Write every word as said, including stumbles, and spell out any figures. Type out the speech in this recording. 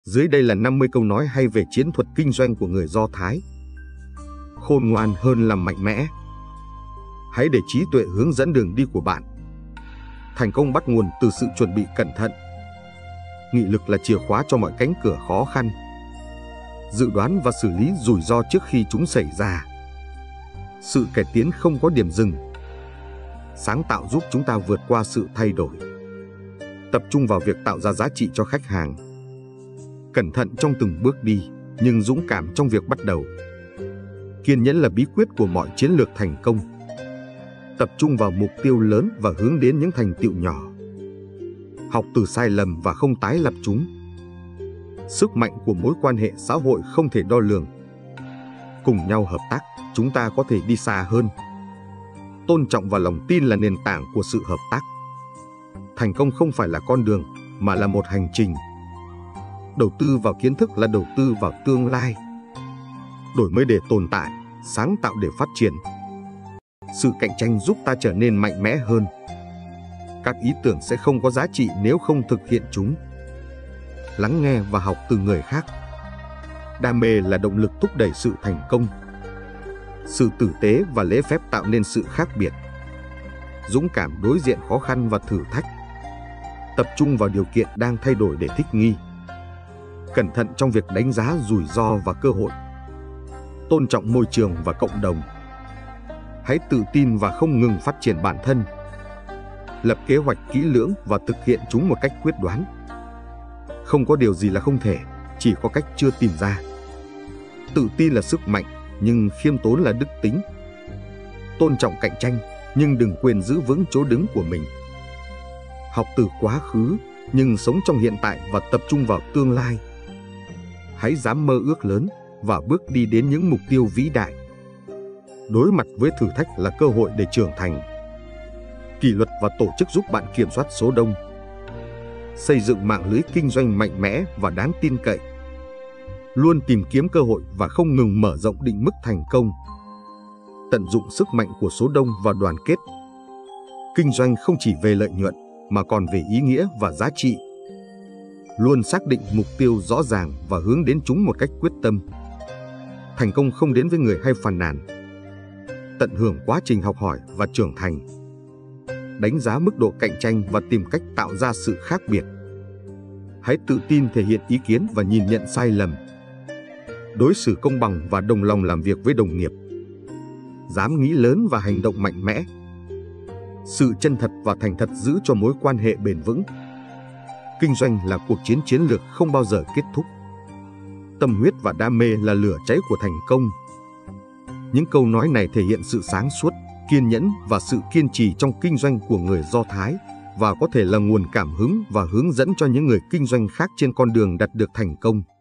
Dưới đây là năm mươi câu nói hay về chiến thuật kinh doanh của người Do Thái. Khôn ngoan hơn là mạnh mẽ. Hãy để trí tuệ hướng dẫn đường đi của bạn. Thành công bắt nguồn từ sự chuẩn bị cẩn thận. Nghị lực là chìa khóa cho mọi cánh cửa khó khăn. Dự đoán và xử lý rủi ro trước khi chúng xảy ra. Sự cải tiến không có điểm dừng. Sáng tạo giúp chúng ta vượt qua sự thay đổi. Tập trung vào việc tạo ra giá trị cho khách hàng. Cẩn thận trong từng bước đi, nhưng dũng cảm trong việc bắt đầu. Kiên nhẫn là bí quyết của mọi chiến lược thành công. Tập trung vào mục tiêu lớn và hướng đến những thành tựu nhỏ. Học từ sai lầm và không tái lập chúng. Sức mạnh của mối quan hệ xã hội không thể đo lường. Cùng nhau hợp tác, chúng ta có thể đi xa hơn. Tôn trọng và lòng tin là nền tảng của sự hợp tác. Thành công không phải là con đường, mà là một hành trình. Đầu tư vào kiến thức là đầu tư vào tương lai. Đổi mới để tồn tại, sáng tạo để phát triển. Sự cạnh tranh giúp ta trở nên mạnh mẽ hơn. Các ý tưởng sẽ không có giá trị nếu không thực hiện chúng. Lắng nghe và học từ người khác. Đam mê là động lực thúc đẩy sự thành công. Sự tử tế và lễ phép tạo nên sự khác biệt. Dũng cảm đối diện khó khăn và thử thách. Tập trung vào điều kiện đang thay đổi để thích nghi. Cẩn thận trong việc đánh giá rủi ro và cơ hội. Tôn trọng môi trường và cộng đồng. Hãy tự tin và không ngừng phát triển bản thân. Lập kế hoạch kỹ lưỡng và thực hiện chúng một cách quyết đoán. Không có điều gì là không thể, chỉ có cách chưa tìm ra. Tự tin là sức mạnh, nhưng khiêm tốn là đức tính. Tôn trọng cạnh tranh, nhưng đừng quên giữ vững chỗ đứng của mình. Học từ quá khứ, nhưng sống trong hiện tại và tập trung vào tương lai. Hãy dám mơ ước lớn và bước đi đến những mục tiêu vĩ đại. Đối mặt với thử thách là cơ hội để trưởng thành. Kỷ luật và tổ chức giúp bạn kiểm soát số đông. Xây dựng mạng lưới kinh doanh mạnh mẽ và đáng tin cậy. Luôn tìm kiếm cơ hội và không ngừng mở rộng định mức thành công. Tận dụng sức mạnh của số đông và đoàn kết. Kinh doanh không chỉ về lợi nhuận, mà còn về ý nghĩa và giá trị. Luôn xác định mục tiêu rõ ràng và hướng đến chúng một cách quyết tâm. Thành công không đến với người hay phàn nàn. Tận hưởng quá trình học hỏi và trưởng thành. Đánh giá mức độ cạnh tranh và tìm cách tạo ra sự khác biệt. Hãy tự tin thể hiện ý kiến và nhìn nhận sai lầm. Đối xử công bằng và đồng lòng làm việc với đồng nghiệp. Dám nghĩ lớn và hành động mạnh mẽ. Sự chân thật và thành thật giữ cho mối quan hệ bền vững. Kinh doanh là cuộc chiến chiến lược không bao giờ kết thúc. Tâm huyết và đam mê là lửa cháy của thành công. Những câu nói này thể hiện sự sáng suốt, kiên nhẫn và sự kiên trì trong kinh doanh của người Do Thái, và có thể là nguồn cảm hứng và hướng dẫn cho những người kinh doanh khác trên con đường đạt được thành công.